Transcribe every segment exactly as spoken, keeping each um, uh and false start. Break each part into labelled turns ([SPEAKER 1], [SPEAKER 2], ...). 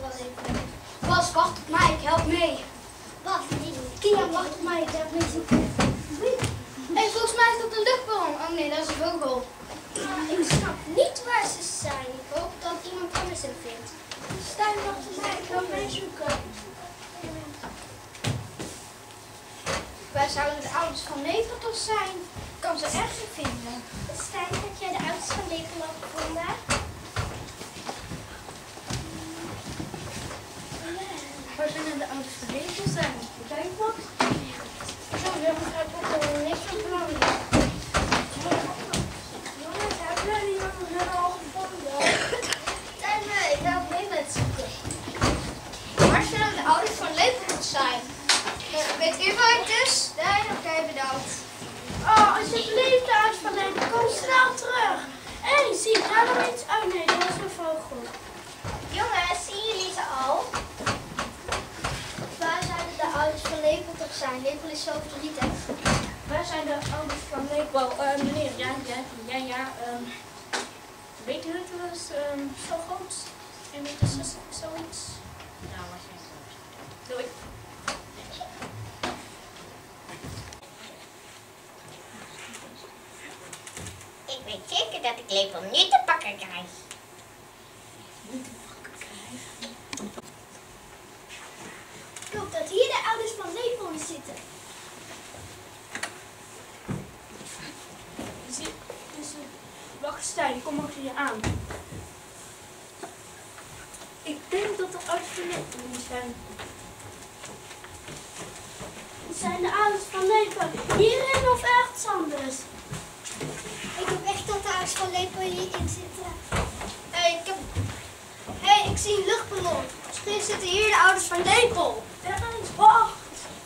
[SPEAKER 1] wel even. Bas, wacht op mij, ik help mee.
[SPEAKER 2] Wacht, niet.
[SPEAKER 1] Kia, wacht op mij, ik help mee zoeken. Hé, hey, volgens mij is dat een luchtballon. Oh nee, dat is een vogel.
[SPEAKER 2] Maar ik snap niet waar ze zijn. Ik hoop dat iemand anders hem vindt.
[SPEAKER 1] Stijn, wacht op mij, ik help mee zoeken. Wij zouden de ouders van Lepeltocht zijn. Ik kan ze ergens vinden.
[SPEAKER 2] Stijn, heb jij de ouders van Lepeltocht gevonden?
[SPEAKER 1] Waar zijn de ouders van Lepeltocht zijn? Kijk wat. Zo, we hebben er niks van belangrijk. Jongens, hebben jullie die al gevonden?
[SPEAKER 2] Stijn, ik help mee met zoeken.
[SPEAKER 1] Waar zullen de ouders van Lepeltocht zijn? Weet u waar het is? Nee, oké, bedankt.
[SPEAKER 2] Oh, alsjeblieft, de ouders van Lepeltocht, kom snel terug. Hé, hey, zie je daar nog iets? Oh nee, dat was een vogel. Jongens, zien jullie ze al? Waar zouden de ouders van Lepeltocht zijn? Lepel is zo verdrietig.
[SPEAKER 1] Waar zijn de ouders van Lepeltocht?
[SPEAKER 3] Wel, uh, meneer, ja, ja, ja, ja. Um, weet u het was um, zo groot? En weet u zo, zoiets? Nou, was geen zo. Doei.
[SPEAKER 2] Ik weet zeker dat ik Lepel nu te pakken krijg.
[SPEAKER 3] Niet te pakken krijgen.
[SPEAKER 2] Ik hoop dat hier de ouders van Lepel zitten.
[SPEAKER 3] Zie, dus, uh, wacht, Stijn, ik kom achter je aan. Ik denk dat de ouders van Lepel niet zijn.
[SPEAKER 2] Zijn de ouders van Lepel hierin of ergens anders? Ik hoop echt dat de ouders van Lepel hierin zitten.
[SPEAKER 1] Hé, hey, ik heb... hey, ik zie een luchtballon. Misschien zitten hier de ouders van Lepel.
[SPEAKER 2] Dennis, wacht!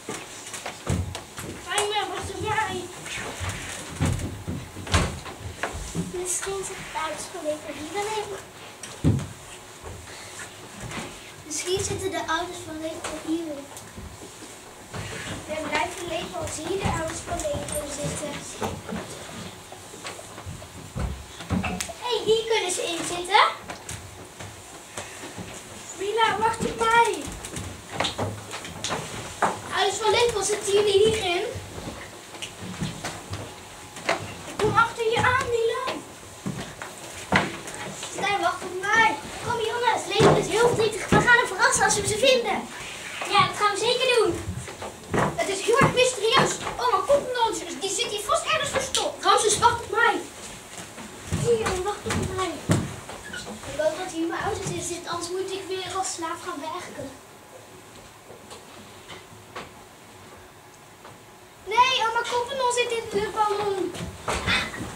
[SPEAKER 2] Fijne, wacht op mij. Misschien zitten de ouders van Lepel hierin. Misschien zitten de ouders van Lepel hierin. We blijven Lepel als hier de ouders van Lepel zitten. Hé, hey, hier kunnen ze in zitten.
[SPEAKER 1] Mila, wacht op mij. Ouders van Lepel, zitten jullie hierin? Ik kom achter je aan, Mila.
[SPEAKER 2] Stijn, wacht op mij. Kom jongens, Lepel is heel verdrietig. We gaan hem verrassen als we ze vinden. Ja, dat gaan we zeker doen.
[SPEAKER 1] Het is heel erg mysterieus. Oh, maar kom nou, die zit hier vast ergens verstopt. Ramses, wacht op mij.
[SPEAKER 2] Hier, wacht op mij. Ik hoop dat hier mijn ouders in zitten, anders moet ik weer als slaaf gaan werken. Nee, oma Koppenol zit in de luchtballon.